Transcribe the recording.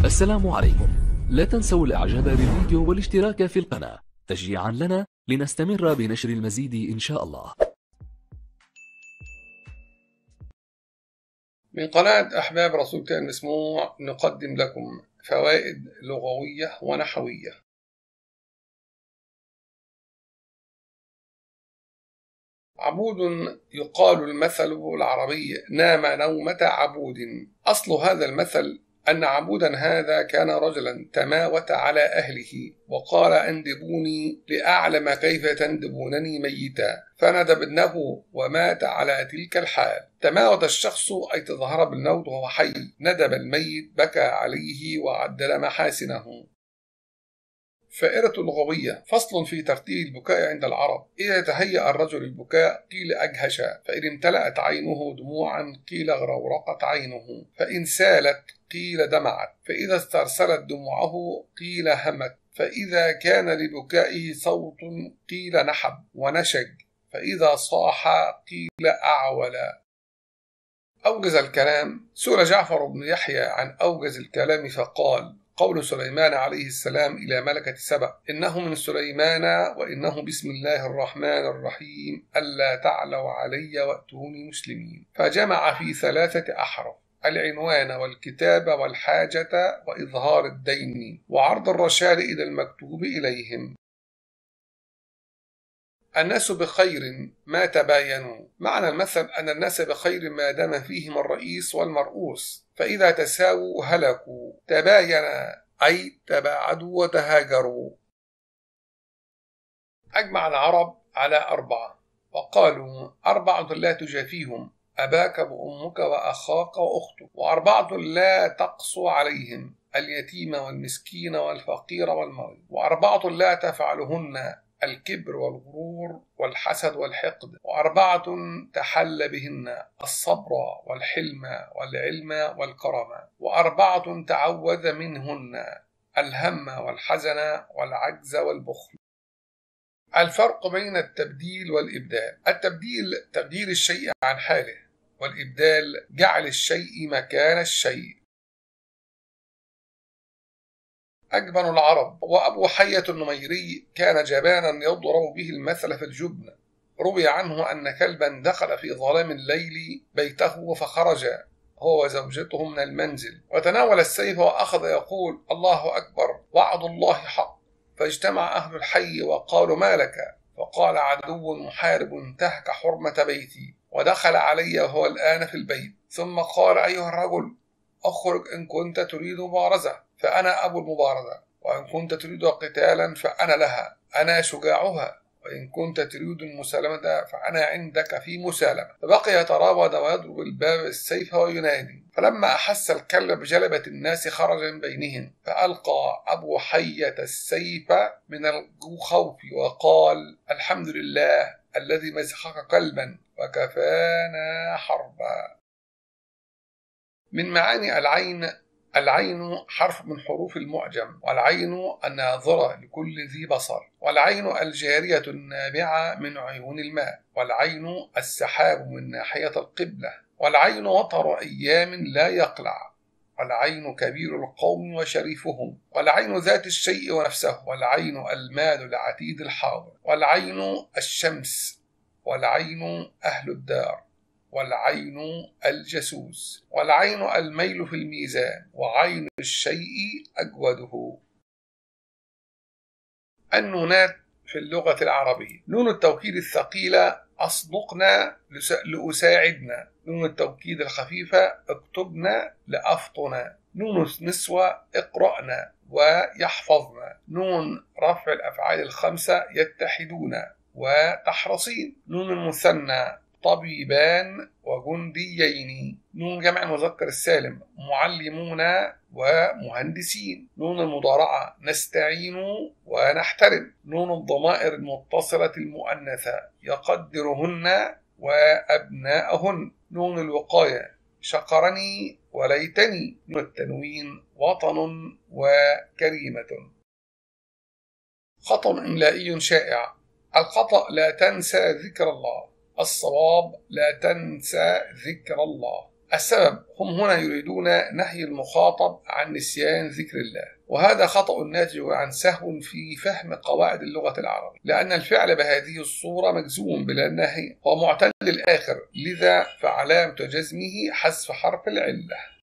السلام عليكم. لا تنسوا الاعجاب بالفيديو والاشتراك في القناة تشجيعا لنا لنستمر بنشر المزيد إن شاء الله. من قناة أحباب رسولك المسموع نقدم لكم فوائد لغوية ونحوية. عبود يقال المثل العربي نام نومة عبود. أصل هذا المثل أن عبودا هذا كان رجلا تماوت على أهله وقال أندبوني لأعلم كيف تندبونني ميتا، فندب ابنه ومات على تلك الحال. تماوت الشخص أي تظهر بالموت وهو حي، ندب الميت بكى عليه وعدل محاسنه. فائدة لغوية. فصل في ترتيب البكاء عند العرب. إذا تهيأ الرجل البكاء قيل أجهش، فإن امتلأت عينه دموعا قيل غرورقت عينه، فإن سالت قيل دمعت، فإذا استرسلت دموعه قيل همت، فإذا كان لبكائه صوت قيل نحب ونشج، فإذا صاح قيل أعول. أوجز الكلام. سئل جعفر بن يحيى عن أوجز الكلام فقال: قول سليمان عليه السلام إلى ملكة سبأ: إنه من سليمان وإنه بسم الله الرحمن الرحيم ألا تعلوا علي وأتوني مسلمين. فجمع في 3 أحرف: العنوان والكتاب والحاجة وإظهار الدين وعرض الرشاد إلى المكتوب إليهم. الناس بخير ما تباينوا. معنى المثل أن الناس بخير ما دام فيهم الرئيس والمرؤوس، فإذا تساووا هلكوا. تباين أي تباعدوا وتهاجروا. أجمع العرب على 4 وقالوا: 4 لا تجافيهم، أباك وأمك وأخاك وأختك، و4 لا تقسو عليهم، اليتيم والمسكين والفقير والمريض، و4 لا تفعلهن، الكبر والغرور والحسد والحقد، و4 تحل بهن، الصبر والحلم والعلم والكرم، و4 تعوذ منهن، الهم والحزن والعجز والبخل. الفرق بين التبديل والإبدال. التبديل تبديل الشيء عن حاله، والإبدال جعل الشيء مكان الشيء. أجبن العرب. وأبو حية النميري كان جبانا يضرب به المثل في الجبن. روي عنه أن كلبا دخل في ظلام الليل بيته فخرج هو وزوجته من المنزل، وتناول السيف وأخذ يقول: الله أكبر، وعد الله حق. فاجتمع أهل الحي وقالوا: ما لك؟ فقال: عدو محارب انتهك حرمة بيتي ودخل علي وهو الآن في البيت. ثم قال: أيها الرجل، أخرج إن كنت تريد مبارزة فأنا أبو المبارزة، وإن كنت تريد قتالا فأنا لها، أنا شجاعها، وإن كنت تريد المسالمة فأنا عندك في مسالمة. فبقي يتراود ويضرب الباب السيف وينادي. فلما أحس الكلب بجلبة الناس خرج من بينهم، فألقى أبو حية السيف من الخوف وقال: الحمد لله الذي مزحك كلبا وكفانا حربا. من معاني العين. العين حرف من حروف المعجم، والعين الناظرة لكل ذي بصر، والعين الجارية النابعة من عيون الماء، والعين السحاب من ناحية القبلة، والعين وطر أيام لا يقلع، والعين كبير القوم وشريفهم، والعين ذات الشيء ونفسه، والعين المال العتيد الحاضر، والعين الشمس، والعين أهل الدار، والعين الجسوس، والعين الميل في الميزان، وعين الشيء أجوده. النونات في اللغة العربية. نون التوكيد الثقيلة: أصدقنا لأساعدنا. نون التوكيد الخفيفة: اكتبنا لأفطنا. نون النسوة: اقرأنا ويحفظنا. نون رفع الأفعال ال5: يتحدون وتحرصين. نون المثنى: طبيبان وجنديين. نون جمع المذكر السالم: معلمون ومهندسين. نون المضارعة: نستعين ونحترم. نون الضمائر المتصلة المؤنثة: يقدرهن وأبناءهن. نون الوقاية: شكرني وليتني. نون التنوين: وطن وكريمة. خطأ إملائي شائع. الخطأ: لا تنسى ذكر الله. الصواب: لا تنسى ذكر الله. السبب هم هنا يريدون نهي المخاطب عن نسيان ذكر الله، وهذا خطأ ناتج عن سهو في فهم قواعد اللغة العربية، لأن الفعل بهذه الصورة مجزوم بلا نهي ومعتل الآخر، لذا فعلامة جزمه حذف حرف العلة.